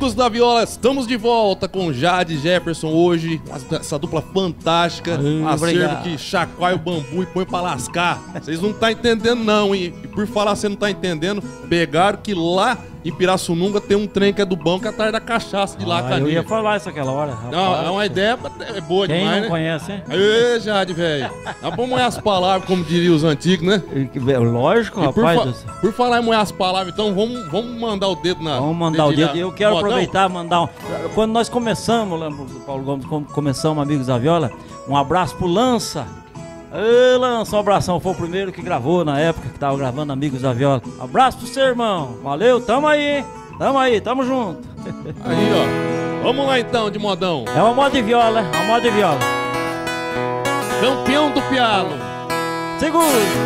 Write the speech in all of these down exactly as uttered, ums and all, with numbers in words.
Amigos da Viola, estamos de volta com Jade e Jefferson hoje. Essa dupla fantástica. Ai, acervo que chacoalha o bambu e põe pra lascar. Vocês não tá entendendo não, hein? E por falar você não tá entendendo, pegaram que lá em Pirassununga tem um trem que é do banco atrás da cachaça de lá, ah, Caninha. Eu ia falar isso aquela hora. Rapaz, não, é uma ideia é boa quem demais, não né? conhece, hein? Ê, Jade, velho. Dá pra moer as palavras, como diriam os antigos, né? Lógico, E rapaz. por, fa por falar em moer as palavras, então vamos, vamos mandar o dedo na... Vamos mandar o dedo. Eu quero Modão? aproveitar e mandar um... Quando nós começamos, lembra do Paulo Gomes, quando começamos Amigos da Viola, um abraço pro Lança. Ê, Lança, um abração. Foi o primeiro que gravou na época que tava gravando Amigos da Viola. Abraço pro seu irmão. Valeu, tamo aí, hein? Tamo aí, tamo junto. Aí, ó. Vamos lá então, de modão. É uma moda de viola, é uma moda de viola. Campeão do piano. Segura.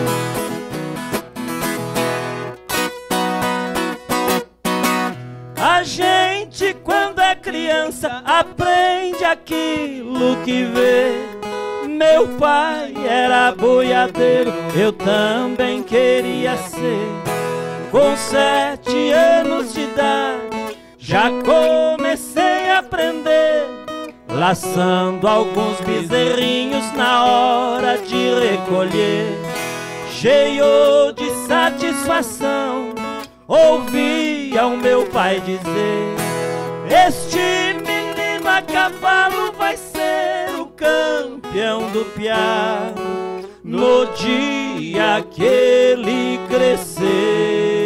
A gente, quando é criança, aprende aquilo que vê. Meu pai era boiadeiro, eu também queria ser. Com sete anos de idade, já comecei a aprender, laçando alguns bezerrinhos na hora de recolher. Cheio de satisfação, ouvia o meu pai dizer: este menino a cavalo vai ser o campeão do piano no dia que ele crescer.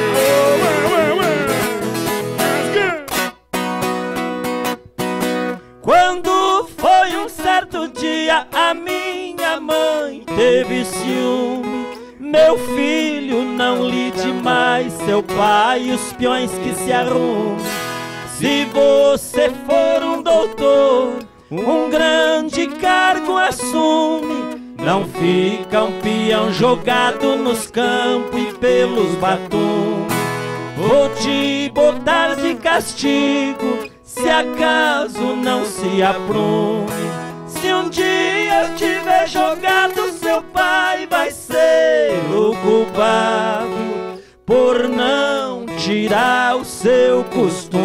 Quando foi um certo dia, a minha mãe teve ciúme. Meu filho, não lide mais, seu pai e os peões que se arrumem. Se você for um doutor, um grande cargo assume. Não fica um peão jogado nos campos e pelos batumes. Vou te botar de castigo, se acaso não se aprume. Se um dia eu tiver jogado, seu pai vai ser o culpado por não tirar o seu costume.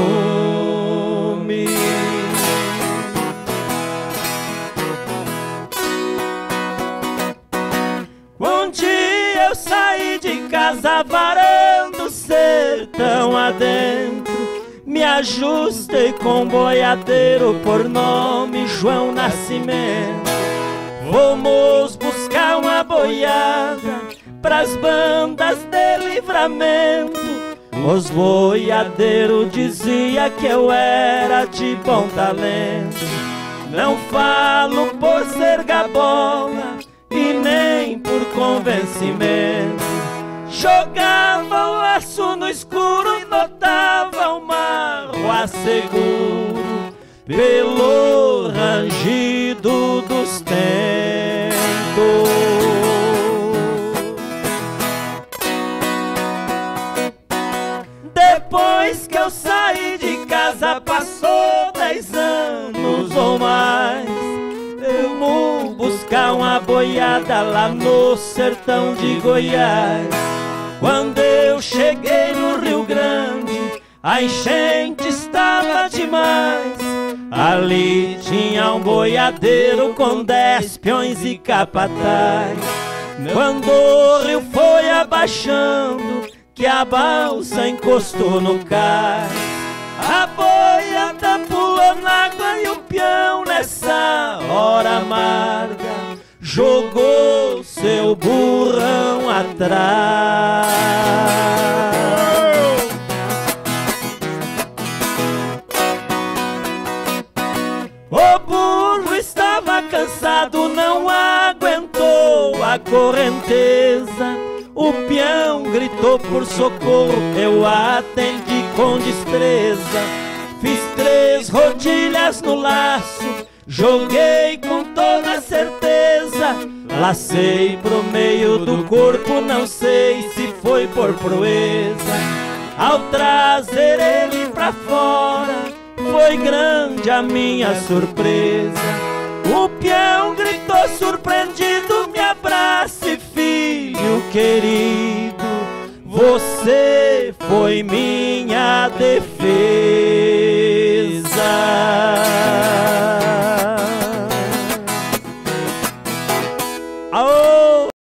Um dia eu saí de casa varando o sertão adentro. Me ajustei com um boiadeiro por nome João Nascimento. Vamos buscar uma boiada pras bandas de Livramento. Os boiadeiros dizia que eu era de bom talento. Não falo por ser gabola e nem por convencimento. Jogava o laço no escuro e notava o marro a seguro pelo rangido dos tentos. Depois que eu saí de casa, passou dez anos ou mais. Eu vou buscar uma boiada lá no sertão de Goiás. Quando eu cheguei no Rio Grande, a enchente estava demais. Ali tinha um boiadeiro com dez peões e capataz. Quando o rio foi abaixando, que a balsa encostou no cais, a boiada pulou na água e o peão nessa hora amarga jogou seu burrão atrás. O burro estava cansado, não aguentou a correnteza. O peão gritou por socorro, eu atendi com destreza. Fiz três rodilhas no laço, joguei com toda certeza. Lacei pro meio do corpo, não sei se foi por proeza. Ao trazer ele pra fora, foi grande a minha surpresa. O peão gritou surpreendido, me abrace, filho querido, você foi minha defesa.